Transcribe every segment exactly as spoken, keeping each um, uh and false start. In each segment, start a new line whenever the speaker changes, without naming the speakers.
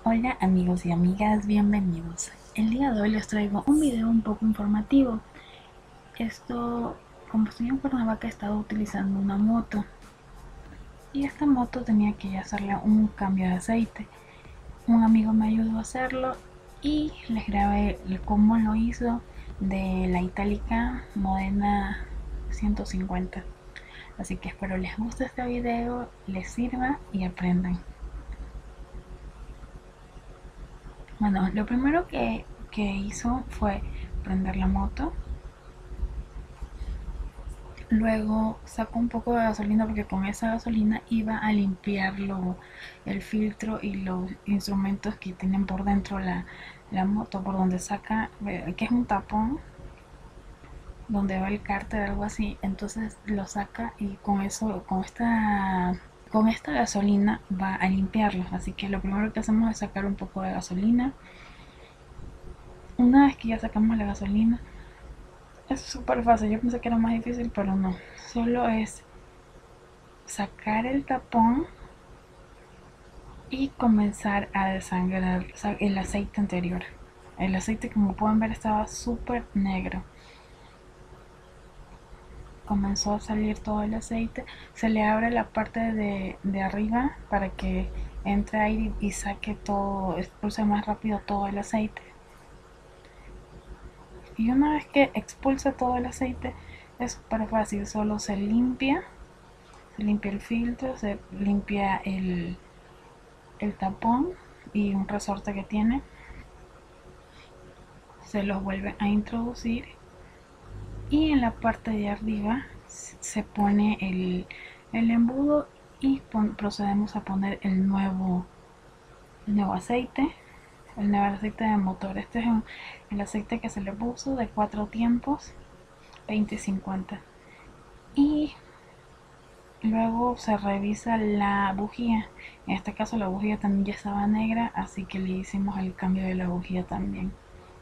Hola amigos y amigas, bienvenidos. El día de hoy les traigo un video un poco informativo. Esto, como estoy en Cuernavaca, he estado utilizando una moto y esta moto tenía que hacerle un cambio de aceite. Un amigo me ayudó a hacerlo y les grabé cómo lo hizo de la Itálica Modena ciento cincuenta. Así que espero les guste este video, les sirva y aprendan. Bueno, lo primero que, que hizo fue prender la moto. Luego sacó un poco de gasolina porque con esa gasolina iba a limpiarlo, el filtro y los instrumentos que tienen por dentro la, la moto, por donde saca, que es un tapón, donde va el cárter, algo así. Entonces lo saca y con eso, con esta, con esta gasolina va a limpiarlo. Así que lo primero que hacemos es sacar un poco de gasolina. Una vez que ya sacamos la gasolina, es súper fácil. Yo pensé que era más difícil, pero no. Solo es sacar el tapón y comenzar a desangrar el aceite anterior. El aceite, como pueden ver, estaba súper negro. Comenzó a salir todo el aceite. Se le abre la parte de, de arriba para que entre aire y saque todo, expulse más rápido todo el aceite. Y una vez que expulsa todo el aceite, es súper fácil. Solo se limpia, se limpia el filtro, se limpia el, el tapón y un resorte que tiene, se los vuelve a introducir y en la parte de arriba se pone el, el embudo y pon, procedemos a poner el nuevo, el nuevo aceite, el nuevo aceite de motor. Este es un, el aceite que se le puso de cuatro tiempos, veinte cincuenta. Y luego se revisa la bujía. En este caso la bujía también ya estaba negra, así que le hicimos el cambio de la bujía también.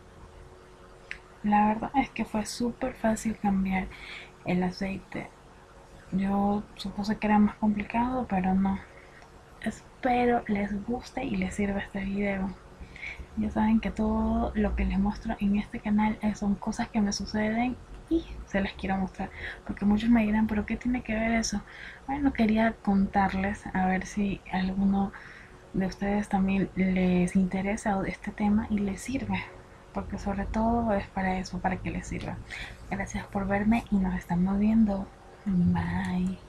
La verdad es que fue súper fácil cambiar el aceite. Yo supuse que era más complicado, pero no. Espero les guste y les sirva este video. Ya saben que todo lo que les muestro en este canal son cosas que me suceden y se las quiero mostrar. Porque muchos me dirán, ¿pero qué tiene que ver eso? Bueno, quería contarles a ver si a alguno de ustedes también les interesa este tema y les sirve. Porque sobre todo es para eso, para que les sirva. Gracias por verme y nos estamos viendo. Bye.